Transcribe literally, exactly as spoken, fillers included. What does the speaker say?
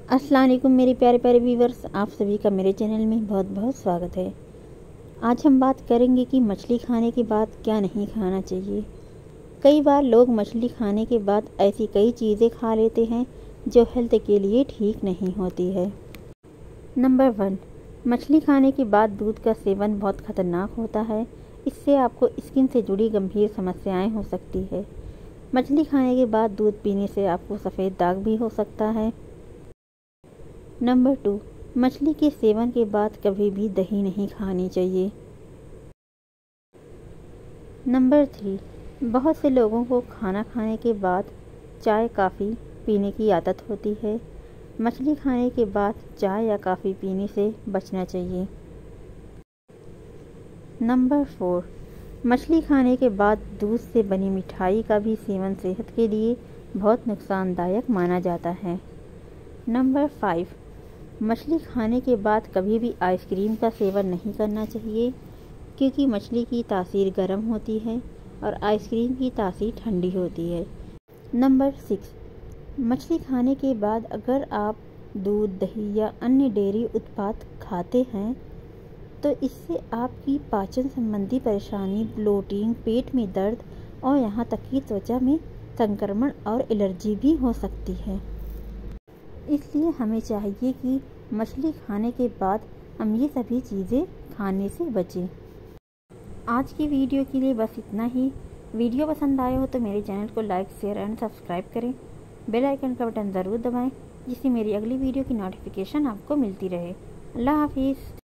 अस्सलाम वालेकुम मेरे प्यारे प्यारे व्यूवर्स, आप सभी का मेरे चैनल में बहुत बहुत स्वागत है। आज हम बात करेंगे कि मछली खाने के बाद क्या नहीं खाना चाहिए। कई बार लोग मछली खाने के बाद ऐसी कई चीज़ें खा लेते हैं जो हेल्थ के लिए ठीक नहीं होती है। नंबर वन, मछली खाने के बाद दूध का सेवन बहुत खतरनाक होता है। इससे आपको स्किन से जुड़ी गंभीर समस्याएं हो सकती है। मछली खाने के बाद दूध पीने से आपको सफ़ेद दाग भी हो सकता है। नंबर टू, मछली के सेवन के बाद कभी भी दही नहीं खानी चाहिए। नंबर थ्री, बहुत से लोगों को खाना खाने के बाद चाय कॉफ़ी पीने की आदत होती है। मछली खाने के बाद चाय या कॉफ़ी पीने से बचना चाहिए। नंबर फोर, मछली खाने के बाद दूध से बनी मिठाई का भी सेवन सेहत के लिए बहुत नुकसानदायक माना जाता है। नंबर फाइव, मछली खाने के बाद कभी भी आइसक्रीम का सेवन नहीं करना चाहिए, क्योंकि मछली की तासीर गर्म होती है और आइसक्रीम की तासीर ठंडी होती है। नंबर सिक्स, मछली खाने के बाद अगर आप दूध, दही या अन्य डेयरी उत्पाद खाते हैं तो इससे आपकी पाचन संबंधी परेशानी, ब्लोटिंग, पेट में दर्द और यहाँ तक कि त्वचा में संक्रमण और एलर्जी भी हो सकती है। इसलिए हमें चाहिए कि मछली खाने के बाद हम ये सभी चीज़ें खाने से बचें। आज की वीडियो के लिए बस इतना ही। वीडियो पसंद आए हो तो मेरे चैनल को लाइक, शेयर एंड सब्सक्राइब करें। बेल आइकन का बटन ज़रूर दबाएं, जिससे मेरी अगली वीडियो की नोटिफिकेशन आपको मिलती रहे। अल्लाह हाफिज़।